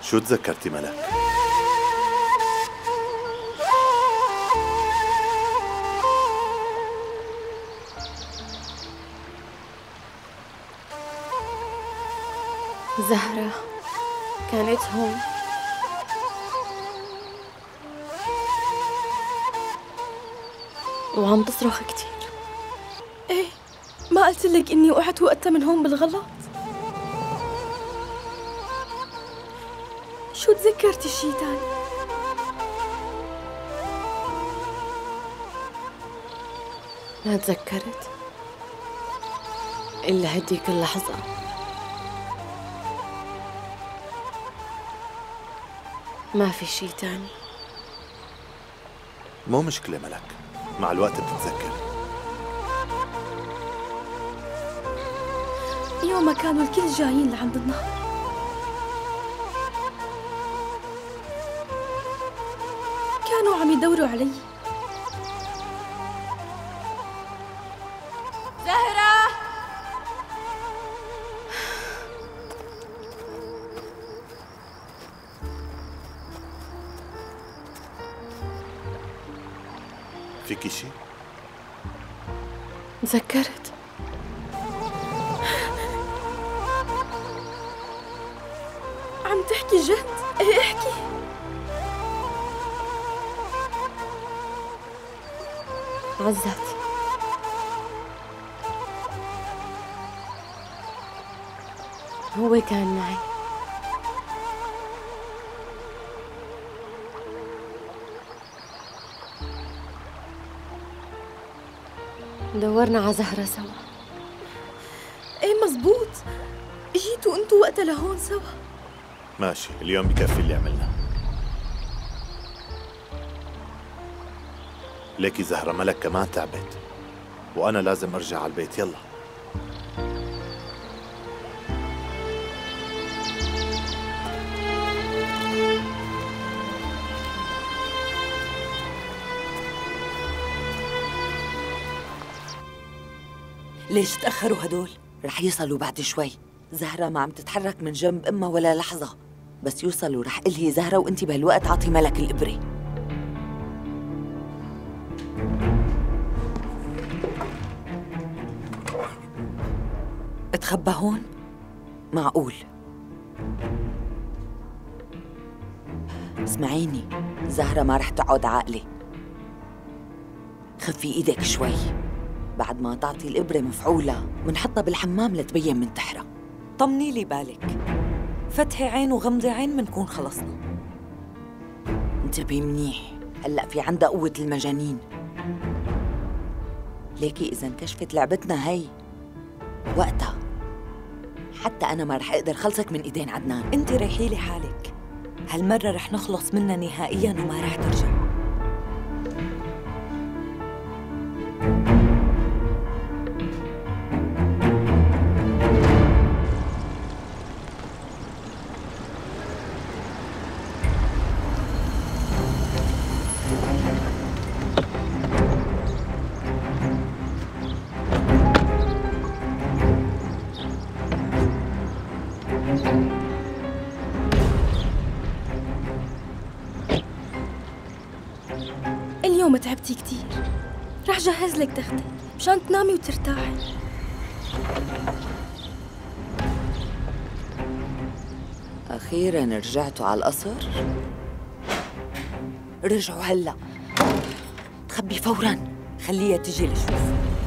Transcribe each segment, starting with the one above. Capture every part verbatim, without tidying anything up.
شو تذكرتي ملك؟ زهرة كانت هون. وعم تصرخ كتير. ايه، ما قلت لك اني وقعت وقتها من هون بالغلط؟ شو تذكرتي شي تاني؟ ما تذكرت إلا هديك اللحظة. ما في شي تاني. مو مشكلة ملك، مع الوقت بتتذكر. يوم كانوا الكل جايين لعند النهر، كانوا عم يدوروا علي. زهرة، فيكي شي؟ تذكرت. عم تحكي جد؟ ايه احكي. عزت، هو كان معي. دورنا على زهرة سوا. ايه مزبوط، جيتوا انتوا وقتها لهون سوا. ماشي، اليوم بكفي اللي عملناه. ليكي زهرة ملك كمان تعبت، وأنا لازم أرجع على البيت. يلا. ليش تأخروا هدول؟ رح يوصلوا بعد شوي. زهرة ما عم تتحرك من جنب أمها ولا لحظة. بس يوصلوا رح إلهي زهرة وأنتي بهالوقت عاطي ملك الإبرة. اتخبى هون؟ معقول. اسمعيني، زهرة ما رح تقعد عاقلة. خفي إيدك شوي. بعد ما تعطي الإبرة مفعولة منحطها بالحمام لتبين من تحرى. طمني لي بالك، فتحي عين وغمضي عين منكون خلصنا. انتبهي منيح، هلأ في عندها قوة المجانين. ليكي إذا انكشفت لعبتنا هي وقتها حتى أنا ما رح أقدر خلصك من إيدين عدنان. انت ريحي لي حالك، هالمرة رح نخلص منها نهائياً وما رح ترجع. اليوم تعبتي كتير، رح جهز لك تختك مشان تنامي وترتاحي. أخيراً رجعتوا على القصر؟ رجعوا هلأ. تخبي فوراً، خليها تجي لشوف.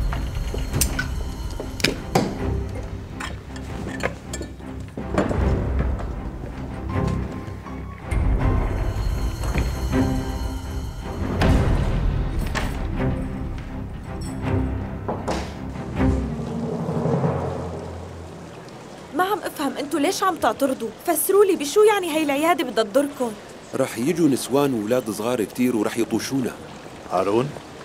انتوا ليش عم تعترضوا؟ فسروا لي بشو يعني هي العيادة بدها تضركم؟ رح يجوا نسوان وولاد صغار كتير ورح يطوشونا. هارون،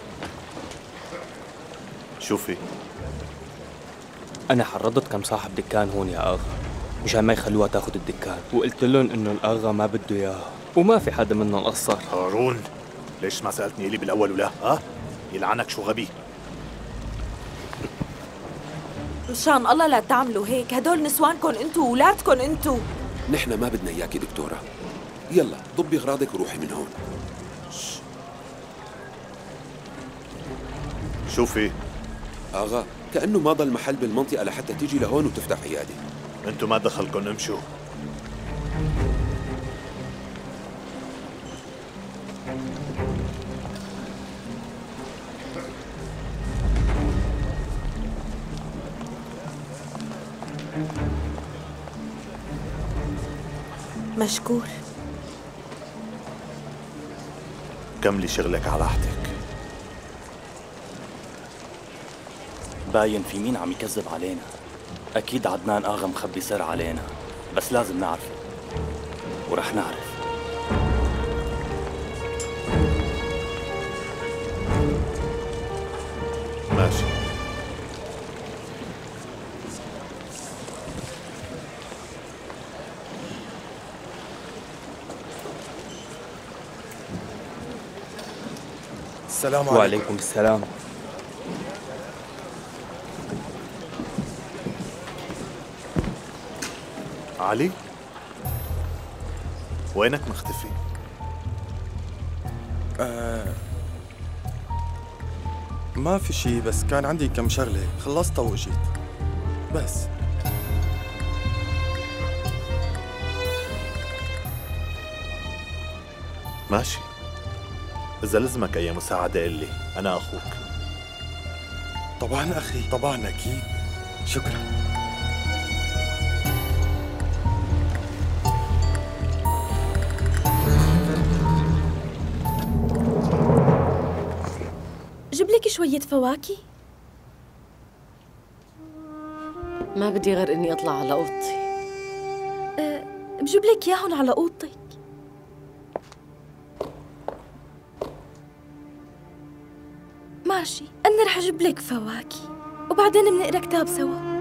شوفي، أنا حرضت كم صاحب دكان هون يا أغا مشان ما يخلوها تاخد الدكان، وقلت لهم إنه الأغا ما بده إياها وما في حدا منهم قصر. هارون، ليش ما سألتني إلي بالأول ولا؟ ها؟ يلعنك شو غبي. مشان الله لا تعملوا هيك، هدول نسوانكن انتو وولادكن انتو. نحن ما بدنا إياكي دكتورة. يلا ضبي أغراضك وروحي من هون. شو في؟ آغا كأنه ما ضل محل بالمنطقة لحتى تيجي لهون وتفتح عيادة. انتو ما دخلكن، امشوا. مشكور. كملي شغلك على راحتك. باين في مين عم يكذب علينا. أكيد عدنان آغا مخبي سر علينا، بس لازم نعرفه ورح نعرف. ماشي. السلام عليكم. وعليكم السلام. علي؟ وينك مختفي؟ آه ما في شي، بس كان عندي كم شغلة خلصتها وجيت بس. ماشي. إذا لزمك أي مساعدة قلي، أنا أخوك. طبعا أخي، طبعا أكيد. شكرا. جيب لك شوية فواكه. ما بدي غير إني أطلع على أوضتي. أه بجيب لك إياهم على أوضتك. ماشي، أنا رح أجيب لك فواكه وبعدين بنقرا كتاب سوا.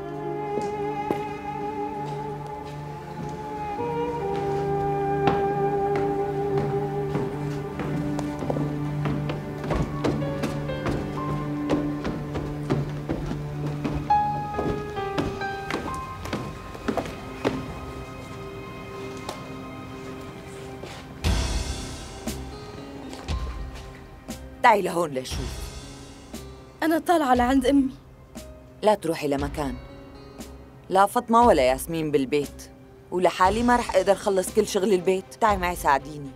تعي لهون لشوف. أنا طالعة لعند أمي. لا تروحي لمكان، لا فاطمة ولا ياسمين بالبيت، ولحالي ما رح أقدر خلص كل شغل البيت. تعي معي ساعديني.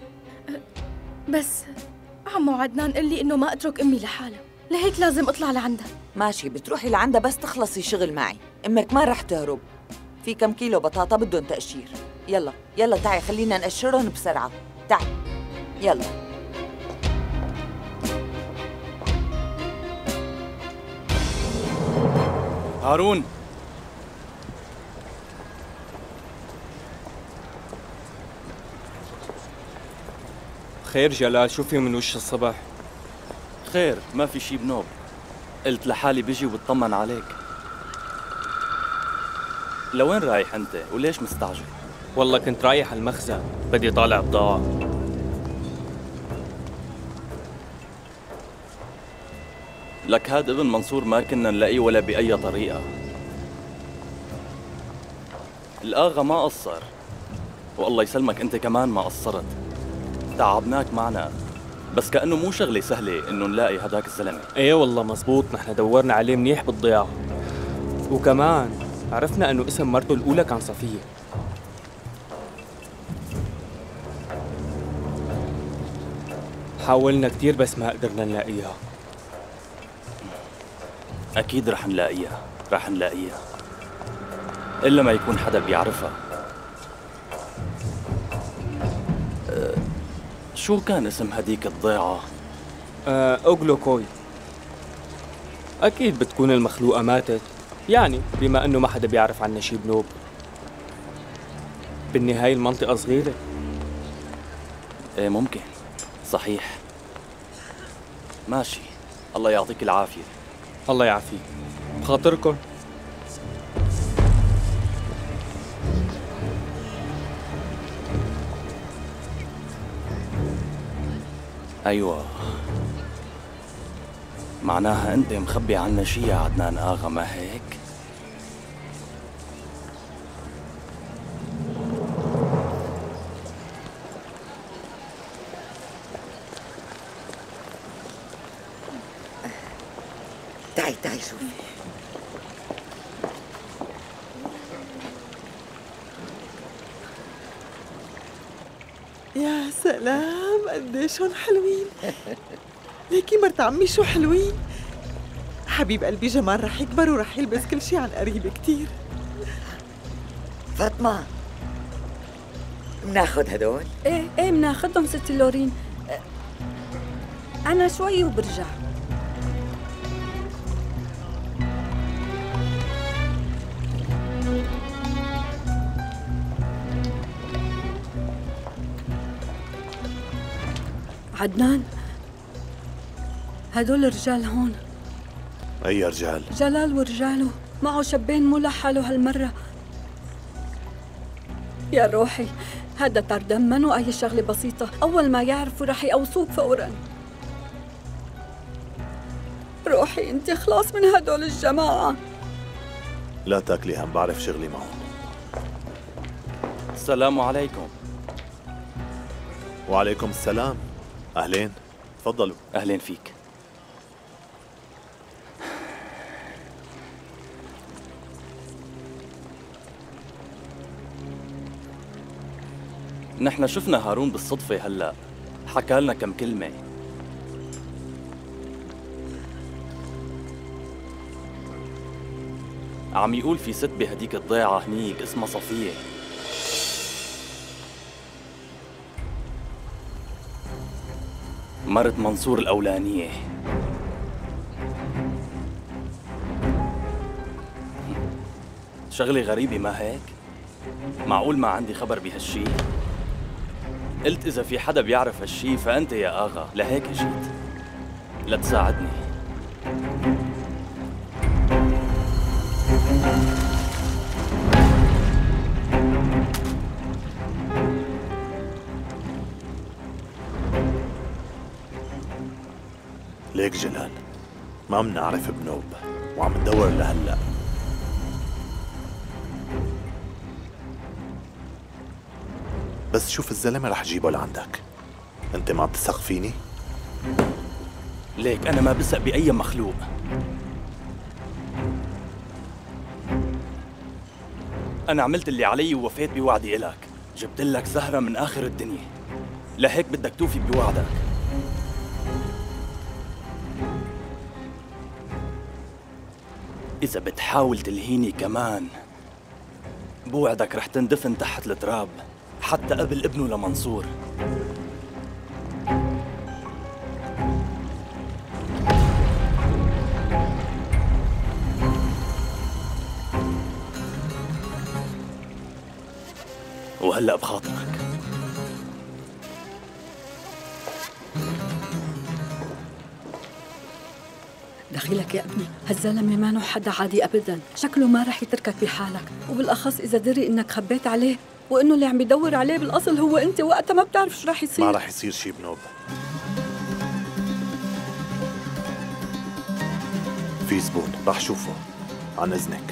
بس عمو عدنان قال لي إنه ما أترك أمي لحالها، لهيك لازم أطلع لعندها. ماشي، بتروحي لعندها بس تخلصي شغل معي. أمك ما رح تهرب. في كم كيلو بطاطا بدهم تقشير. يلا يلا تعي خلينا نقشرهم بسرعة. تعي يلا. هارون، خير جلال، شو في من وش الصبح؟ خير ما في شي بنوب. قلت لحالي بيجي وبطمن عليك. لوين رايح انت وليش مستعجل؟ والله كنت رايح على المخزن، بدي طالع بضاعة. لك هاد ابن منصور ما كنا نلاقيه ولا بأي طريقة. الآغا ما قصر، والله يسلمك انت كمان ما قصرت. تعبناك معنا، بس كأنه مو شغلة سهلة انه نلاقي هداك الزلمة. ايه والله مزبوط، نحن دورنا عليه منيح بالضياع، وكمان عرفنا انه اسم مرته الأولى كان صفية. حاولنا كتير بس ما قدرنا نلاقيها. أكيد رح نلاقيها، رح نلاقيها، إلا ما يكون حدا بيعرفها. أه شو كان اسم هديك الضيعة؟ أه أوغلوكوي. أكيد بتكون المخلوقة ماتت، يعني بما أنه ما حدا بيعرف عنا شي بنوب. بالنهاية المنطقة صغيرة. إيه ممكن، صحيح. ماشي، الله يعطيك العافية. الله يعافيك، بخاطركم. أيوة، معناها أنت مخبي عنا شي يا عدنان آغا، ما هيك؟ تعي تعي شوفي. يا سلام قديشهم حلوين. ليكي مرت عمي شو حلوين. حبيب قلبي جمال رح يكبر ورح يلبس كل شي عن قريب كتير. فاطمة مناخد هدول؟ ايه ايه مناخدهم ست لورين. أنا شوي وبرجع. عدنان، هدول الرجال هون. أي رجال؟ جلال ورجاله معه شابين مو لحاله هالمرة. يا روحي هذا طردم منو أي شغلة بسيطة، أول ما يعرفوا رح يقوصوك فوراً. روحي انت خلاص من هدول الجماعة. لا تاكلي هم، بعرف شغلي معهم. السلام عليكم. وعليكم السلام. أهلين، تفضلوا. أهلين فيك. نحن شفنا هارون بالصدفة هلأ، حكى لنا كم كلمة. عم يقول في ست بهديك الضيعة هنيك اسمها صفية. مرت منصور الأولانية. شغلة غريبة ما هيك؟ معقول ما عندي خبر بهالشي؟ قلت إذا في حدا بيعرف هالشي فأنت يا آغا، لهيك جيت لتساعدني. ليك جلال، ما منعرف بنوب وعم ندور لهلأ. بس شوف الزلمة رح جيبه لعندك. انت ما بتثق فيني؟ ليك أنا ما بثق بأي مخلوق. أنا عملت اللي علي ووفيت بوعدي إلك، جبت لك زهرة من آخر الدنيا، لهيك بدك توفي بوعدك. إذا بتحاول تلهيني كمان بوعدك رح تندفن تحت التراب حتى قبل ابنه لمنصور. وهلأ بخاطرك. دخيلك يا ابني، هالزلمة مانو حدا عادي أبداً، شكله ما رح يتركك بحالك، وبالأخص إذا دري إنك خبيت عليه وإنه اللي عم بيدور عليه بالأصل هو أنت، وقتها ما بتعرف شو رح يصير. ما رح يصير شي بنوب. في زبون رح شوفه، عن إذنك.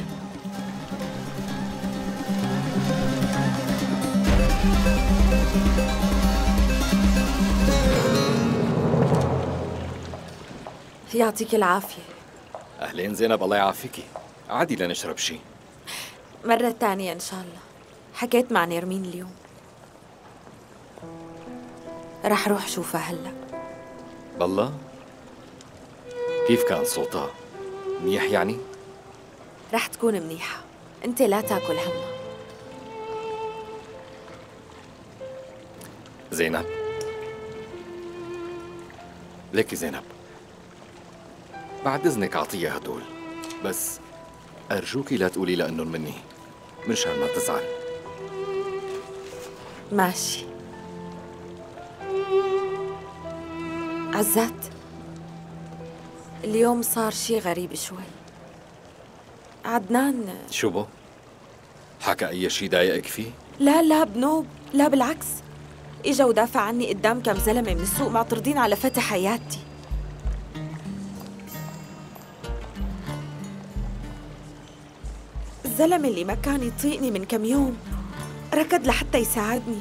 يعطيك العافية. أهلين زينب، الله يعافيكي. عادي لنشرب شي. مرة تانية إن شاء الله. حكيت مع نرمين اليوم، رح روح شوفها هلأ. بالله؟ كيف كان صوتها؟ منيح يعني؟ رح تكون منيحة، أنت لا تاكل همها. زينب، ليكي زينب، بعد إذنك أعطيها هدول، بس أرجوكي لا تقولي لها إنهم مني، منشان ما تزعل. ماشي. عزات، اليوم صار شي غريب شوي. عدنان شو بو؟ حكى أي شي ضايقك فيه؟ لا لا بنوب، لا بالعكس، إجا ودافع عني قدام كم زلمة من السوق معترضين على فتح حياتي. الزلمة اللي ما كان يطيقني من كم يوم ركض لحتى يساعدني.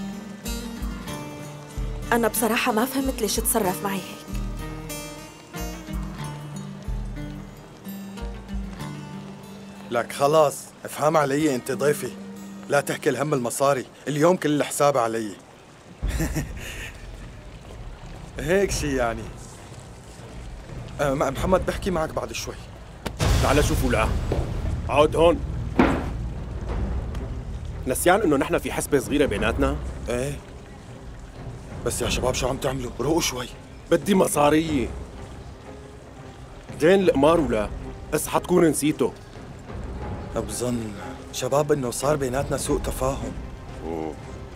أنا بصراحة ما فهمت ليش تصرف معي هيك. لك خلاص افهم علي، انت ضيفي، لا تحكي الهم المصاري، اليوم كل الحساب علي. هيك شي يعني. أه محمد بحكي معك بعد شوي. تعال شوف ولا عود هون. نسيان انه نحن في حسبة صغيرة بيناتنا؟ ايه بس يا شباب شو عم تعملوا؟ روقوا شوي. بدي مصارية. دين القمار ولا؟ بس حتكون نسيته. بظن شباب انه صار بيناتنا سوء تفاهم. أوه.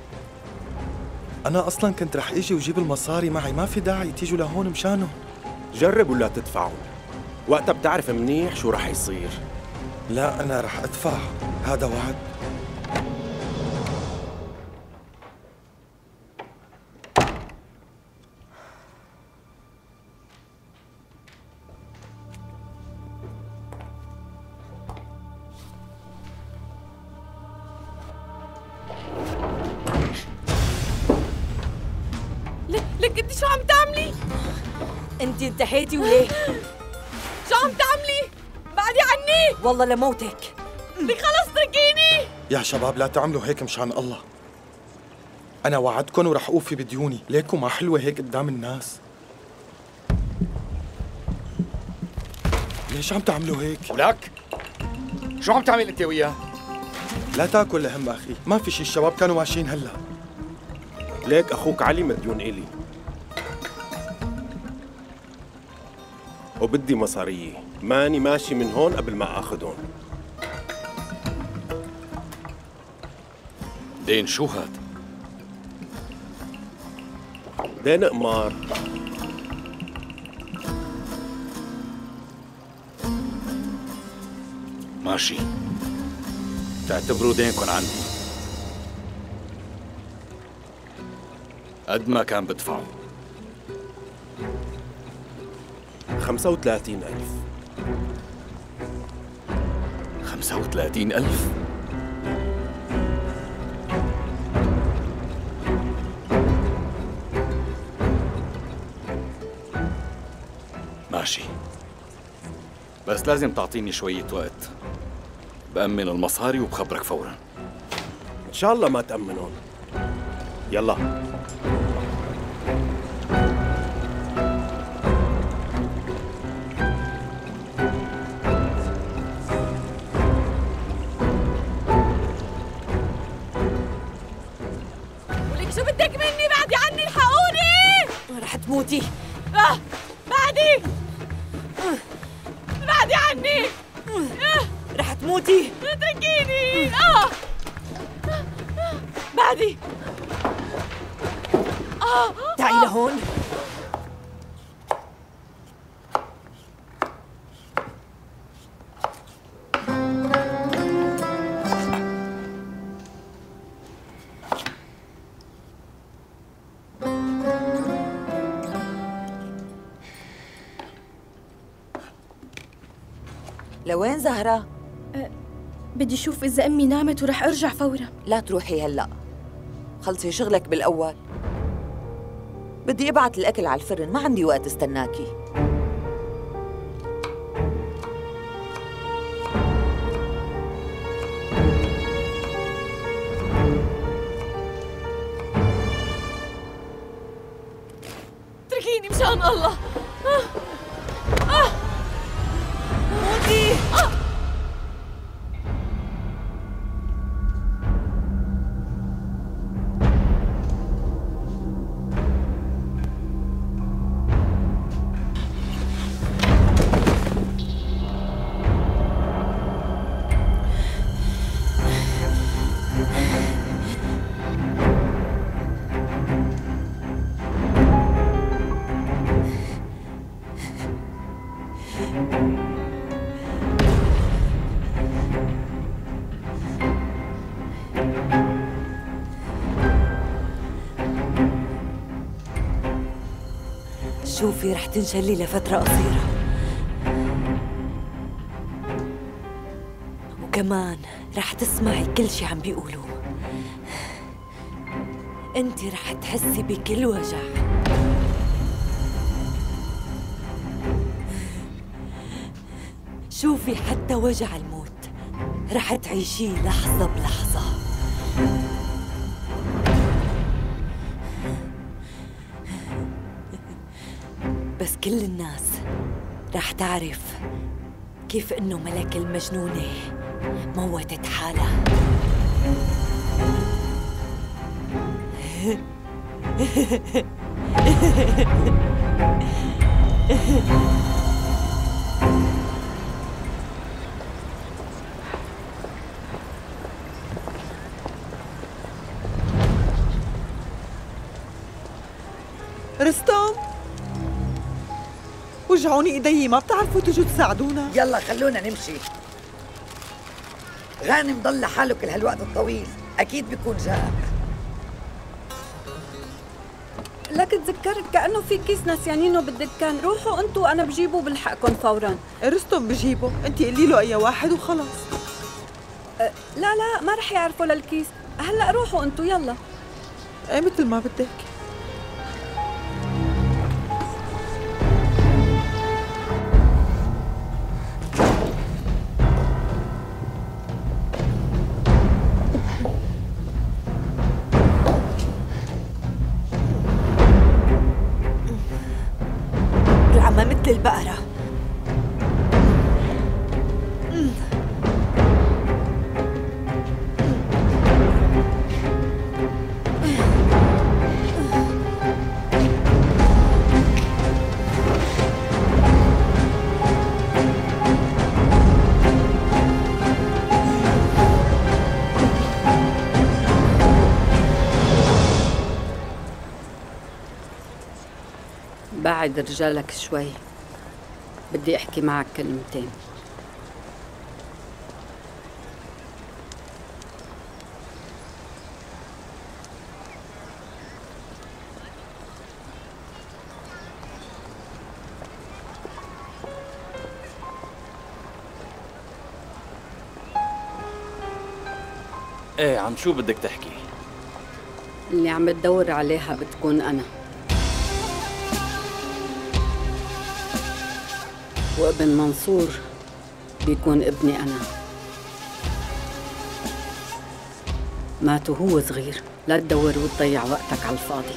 انا اصلا كنت رح اجي وجيب المصاري معي، ما في داعي تيجوا لهون مشانهم. جرب ولا تدفعهم، وقتها بتعرف منيح شو رح يصير. لا انا رح ادفع، هذا وعد. لك انت شو عم تعملي؟ انت انتهيتي وليه؟ شو عم تعملي؟ بعدي عني! والله لموتك. لك خلص تركيني! يا شباب لا تعملوا هيك مشان الله. أنا وعدكم ورح أوفي بديوني، ليكوا ما حلوة هيك قدام الناس. ليش عم تعملوا هيك؟ ولك شو عم تعمل انت وياه؟ لا تاكل هم أخي، ما في شي، الشباب كانوا ماشيين هلا. ليك أخوك علي مديون إلي وبدي مصارية، ماني ماشي من هون قبل ما آخذهم. دين شو هاد؟ دين قمار. ماشي، تعتبروا دينكن عندي قد ما كان بدفعوا. خمسة وثلاثين ألف. خمسة وثلاثين ألف؟ ماشي، بس لازم تعطيني شوية وقت بأمن المصاري وبخبرك فوراً. إن شاء الله ما تأمنون. يلا. ولك شو بدك مني؟ بعدي عني، الحقوني! رح تموتي. آه بعدي بعدي عني. رح تموتي. اتركيني. اه بعدي. اه تعي لهون. لوين زهرة؟ أه بدي شوف إذا أمي نامت ورح أرجع فورا. لا تروحي هلأ، خلصي شغلك بالأول. بدي ابعت الأكل على الفرن، ما عندي وقت استناكي. اتركيني مشان الله. آه. آه. موتي. آه. شوفي رح تنشلي لفترة قصيرة، وكمان رح تسمعي كل شي عم بيقولوه. انت رح تحسي بكل وجع. شوفي حتى وجع الموت رح تعيشيه لحظة بلحظة. بس كل الناس رح تعرف كيف إنه ملك المجنونة موتت حالها. رستم، وجعوني ايدي، ما بتعرفوا تجوا تساعدونا؟ يلا خلونا نمشي. غانم ضل لحاله كل هالوقت الطويل، اكيد بيكون جاء. لك تذكرت كأنه في كيس ناسيانينه بالدكان، روحوا انتوا وانا بجيبه بلحقكم فورا. رستم بجيبه، انت قولي له اي واحد وخلص. أه لا لا ما رح يعرفوا للكيس، هلا روحوا انتوا يلا. ايه مثل ما بدك. مثل البقرة. بعد رجالك شوي، بدي احكي معك كلمتين. ايه عم شو بدك تحكي؟ اللي عم تدور عليها بتكون أنا، وابن منصور بيكون ابني أنا. مات وهو صغير، لا تدور وتضيع وقتك على الفاضي.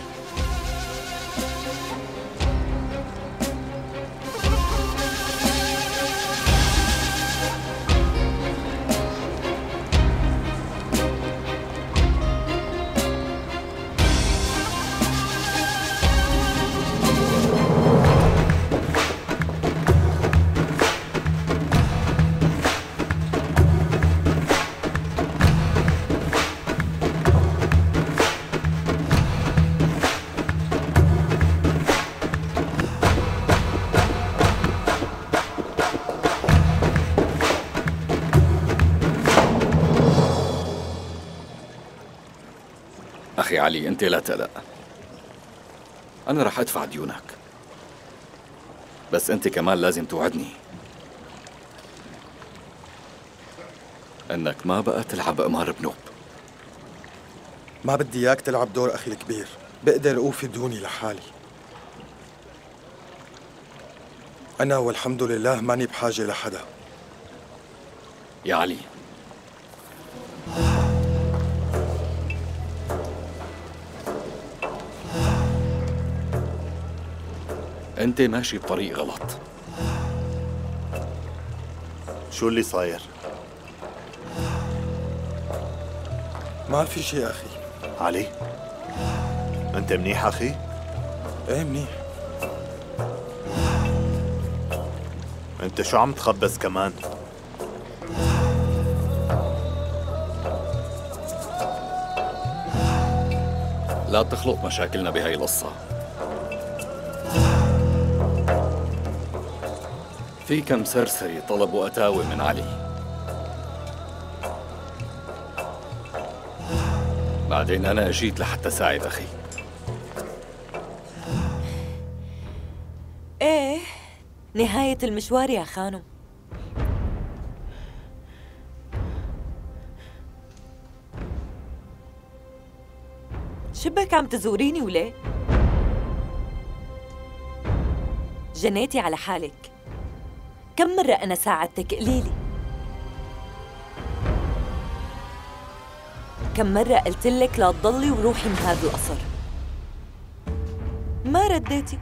أخي علي أنت لا تقلق، أنا رح أدفع ديونك، بس أنت كمان لازم توعدني أنك ما بقى تلعب قمار بنوب. ما بدي إياك تلعب دور أخي الكبير، بقدر أوفي ديوني لحالي. أنا والحمد لله ماني بحاجة لحدا. يا علي أنت ماشي بطريق غلط. شو اللي صاير؟ ما في شيء أخي. علي أنت منيح أخي؟ إيه منيح. أنت شو عم تخبص كمان؟ لا تخلط مشاكلنا بهاي القصة. في كم سرسري طلبوا أتاوي من علي، بعدين أنا أجيت لحتى ساعد أخي. إيه نهاية المشوار يا خانم. شبك عم تزوريني وليه؟ جنيتي على حالك. كم مرة أنا ساعدتك قليلي؟ كم مرة قلت لك لا تضلي وروحي من هذا القصر، ما رديتي.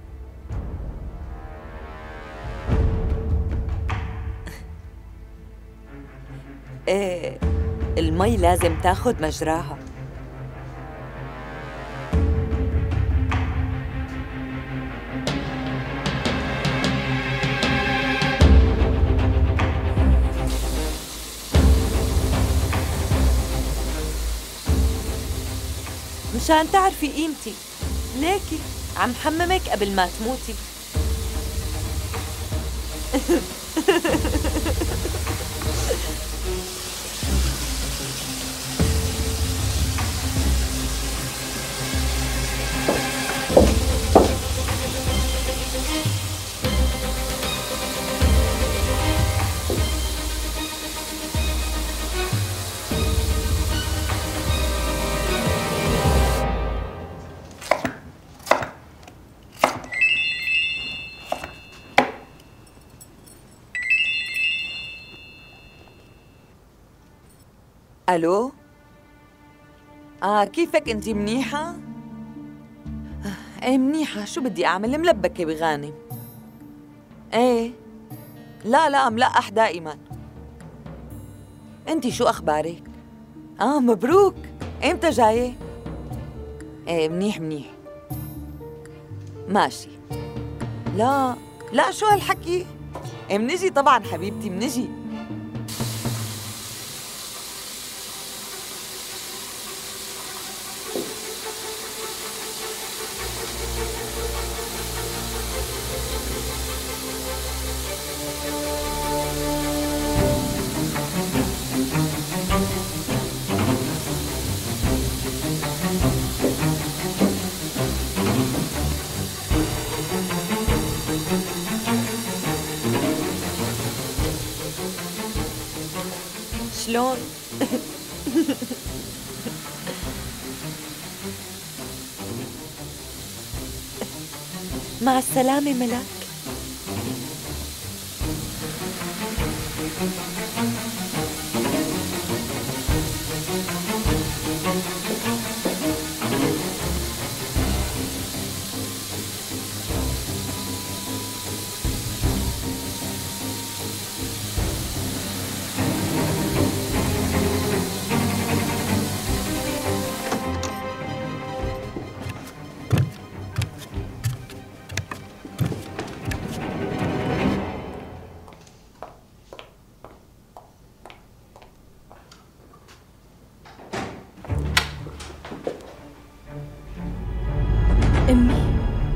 ايه، المي لازم تاخد مجراها. مشان تعرفي قيمتي، ليكي عم حممك قبل ما تموتي. الو، اه كيفك انتي؟ منيحة؟ ايه منيحة، شو بدي اعمل؟ ملبكة بغانم. ايه لا لا ملقح دائما. انتي شو اخبارك؟ اه مبروك، امتى جاية؟ ايه منيح منيح ماشي. لا لا شو هالحكي؟ ايه منجي طبعا حبيبتي منجي. شلون؟ مع السلامة ملاك. أمي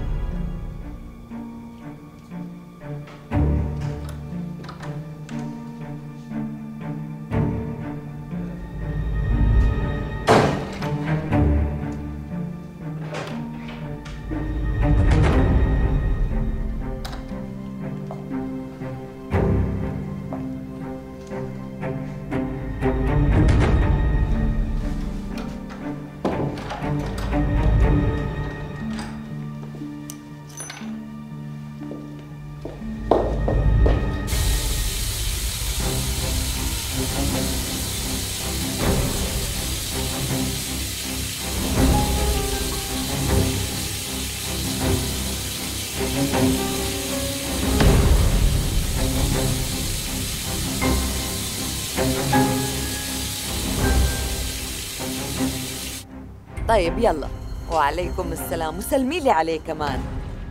طيب يلا، وعليكم السلام، وسلمي لي عليه كمان.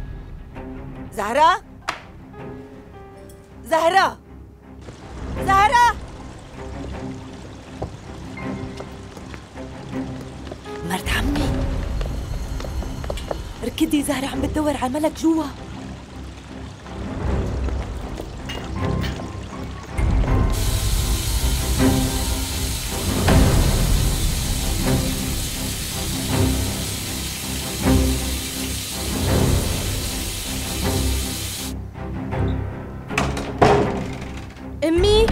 زهرة زهرة زهرة مرت عمي، ركدي، زهرة عم بتدور على ملك جوا. أمي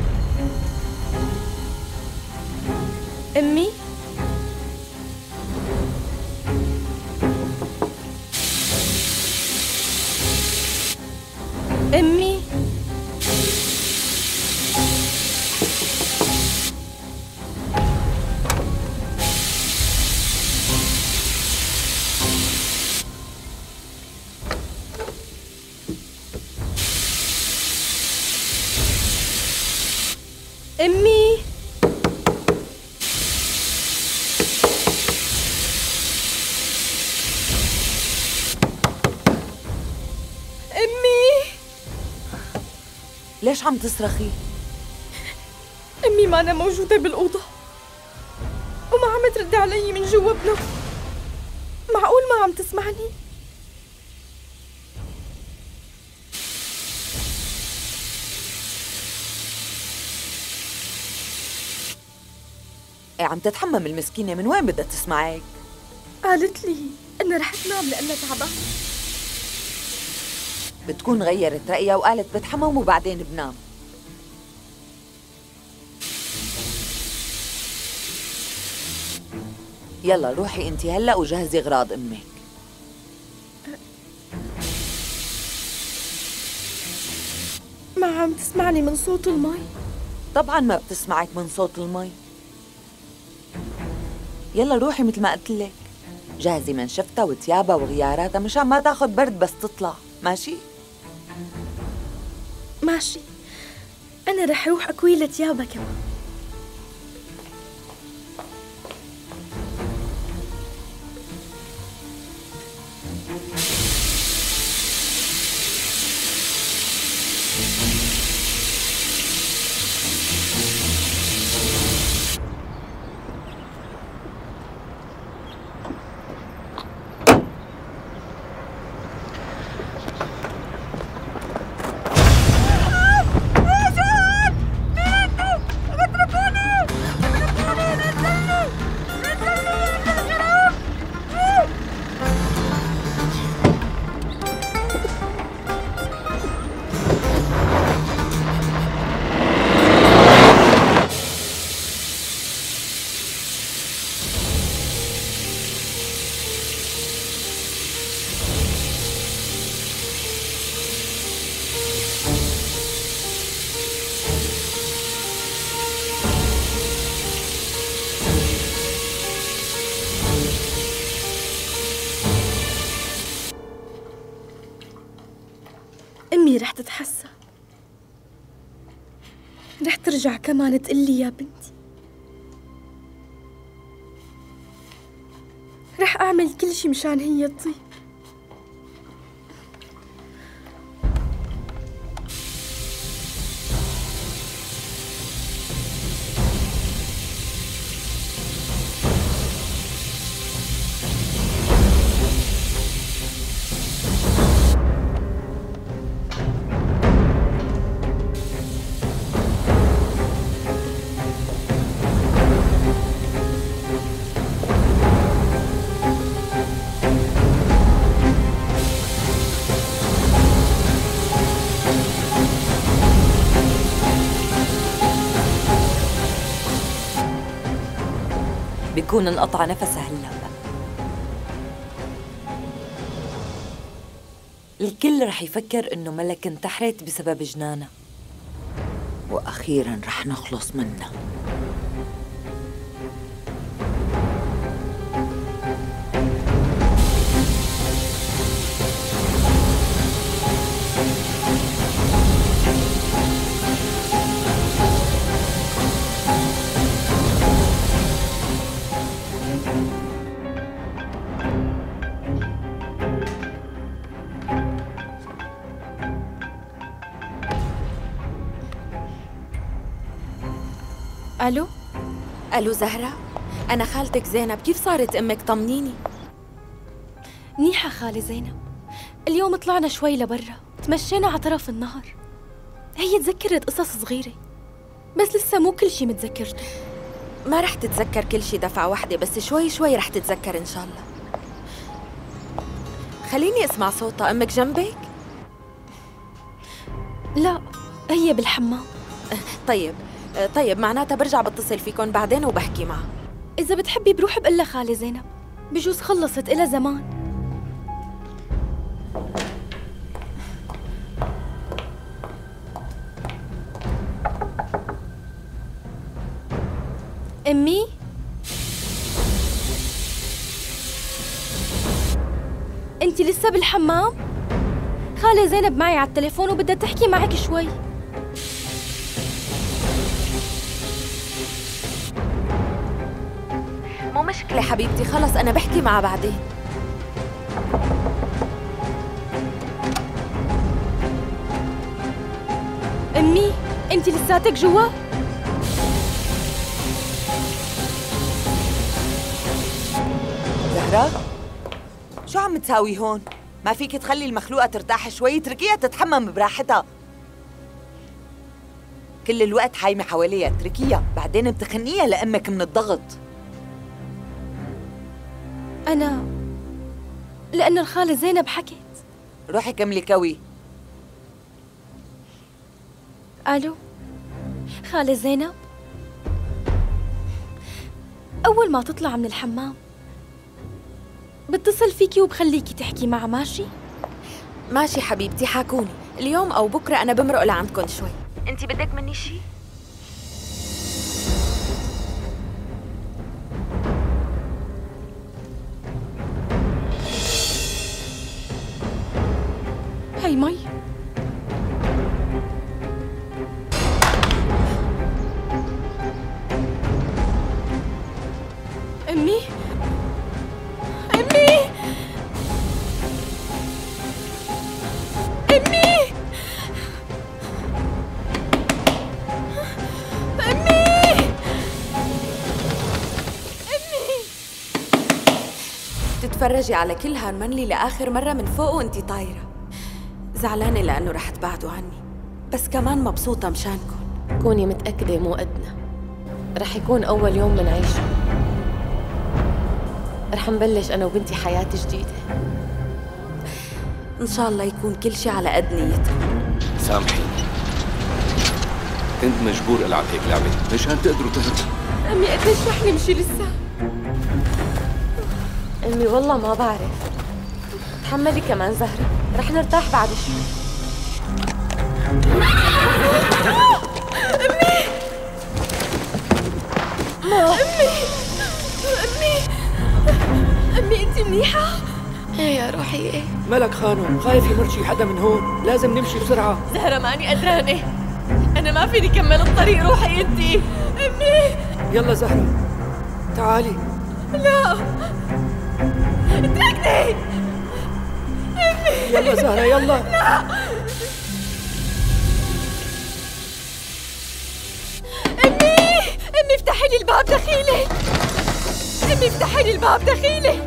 أمي أمي أمي ليش عم تصرخي؟ أمي ما أنا موجودة بالأوضة وما عم ترد علي من جوا بنام. معقول ما عم تسمعني؟ ايه عم تتحمم المسكينة، من وين بدها تسمعك؟ قالت لي إنها رح تنام لأنها تعبانة. بتكون غيرت رأيها وقالت بتحمم وبعدين بنام. يلا روحي انتي هلأ وجهزي أغراض أمك. ما عم تسمعني من صوت المي؟ طبعاً ما بتسمعك من صوت المي. يلا روحي مثل ما قلت لك، جهزي منشفتها وثيابها وغياراتها مشان ما تاخذ برد بس تطلع، ماشي؟ ماشي، أنا رح روح أكوي لها ثيابها كمان. أمي رح تتحسن، رح ترجع كمان تقلي يا بنتي. رح أعمل كل شي مشان هي تطيب. بيكون انقطع نفسها هلا. الكل رح يفكر انه ملك انتحرت بسبب جنانها، واخيرا رح نخلص منها. ألو؟ ألو زهرة؟ أنا خالتك زينب، كيف صارت أمك؟ طمنيني. منيحة خالة زينب، اليوم طلعنا شوي لبرا، تمشينا على طرف النهر. هي تذكرت قصص صغيرة بس لسه مو كل شي متذكرته. ما رح تتذكر كل شي دفعة واحدة، بس شوي شوي رح تتذكر إن شاء الله. خليني أسمع صوتها. أمك جنبك؟ لا، هي بالحمام. طيب طيب معناتها برجع بتصل فيكم بعدين وبحكي معها. إذا بتحبي بروح بقلها خالة زينب، بجوز خلصت إلها زمان. أمي؟ أنت لسه بالحمام؟ خالة زينب معي على التليفون وبدها تحكي معك شوي. مو مشكلة حبيبتي، خلص أنا بحكي معها بعدين. أمي، أنت لساتك جوا؟ زهرة، شو عم تساوي هون؟ ما فيك تخلي المخلوقة ترتاح شوي؟ اتركيها تتحمم براحتها. كل الوقت حايمة حواليها، اتركيها، بعدين بتخنيها لأمك من الضغط. أنا لأنه الخالة زينب حكت. روحي كملي كوي. ألو، خالة زينب، أول ما تطلع من الحمام بتصل فيكي وبخليكي تحكي معها، ماشي؟ ماشي حبيبتي، حاكوني اليوم أو بكرة، أنا بمرق لعندكم شوي. أنت بدك مني شي؟ هاي مي. أمي، أمي، أمي، أمي، تتفرجي على كل هالمنلي لآخر مرة من فوق وانتي طايرة. زعلانة لأنه رح تبعدوا عني، بس كمان مبسوطة مشانكم. كوني متأكدة مو قدنا، رح يكون أول يوم منعيشه. رح نبلش أنا وبنتي حياة جديدة. إن شاء الله يكون كل شي على قد نيتها. سامحيني، كنت مجبور ألعب هيك لعبة مشان تقدروا تهربوا. أمي قديش رح نمشي لسه؟ أمي والله ما بعرف. تحملي كمان زهرة، رح نرتاح بعد شوي. أمي، ما أمي، أمي، أمي أنت منيحة؟ إيه يا روحي إيه. ملك خانم، خايف يمر شي حدا من هون، لازم نمشي بسرعة. زهرة ماني قدرانة، أنا ما فيني كمل الطريق، روحي أنت. أمي يلا زهرة تعالي. لا اتركني. أمي يلا زهرة يلا. لا أمي، أمي افتحي لي الباب دخيلك. أمي افتحي لي الباب دخيلك.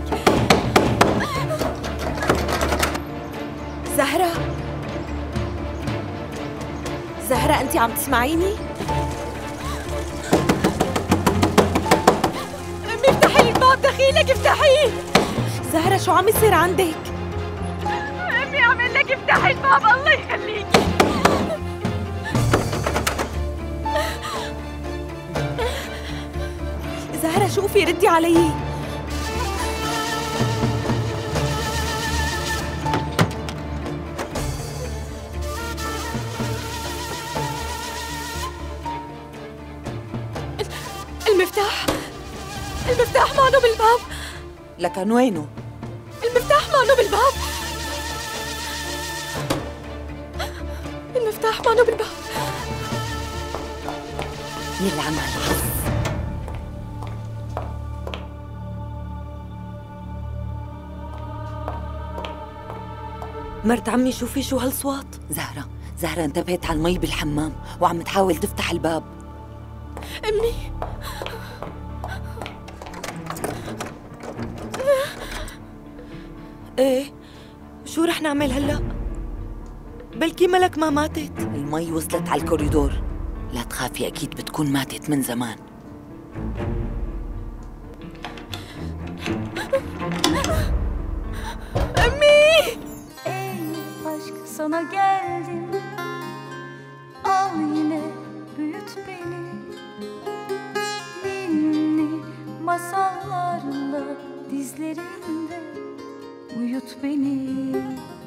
زهرة، زهرة أنتِ عم تسمعيني؟ أمي افتحي لي الباب دخيلك، افتحيه. زهرة شو عم يصير عندك؟ أمي عم أقول لك افتحي الباب، الله يخليكي. زهرة شوفي، ردي علي. المفتاح، المفتاح مانو بالباب. لكن وينه؟ المفتاح مانو بالباب. المفتاح مانو بالباب. يلعن الحظ. مرت عمي شوفي شو هالصوت. زهرة، زهرة انتبهت على المي بالحمام وعم تحاول تفتح الباب. أمي، ايه شو رح نعمل هلا؟ بلكي ملك ما ماتت. المي وصلت على الكوريدور. لا تخافي، اكيد بتكون ماتت من زمان. أمي. Ey aşk sana geldim, al yine büyüt beni, ninni masallarla dizlerinde uyut beni.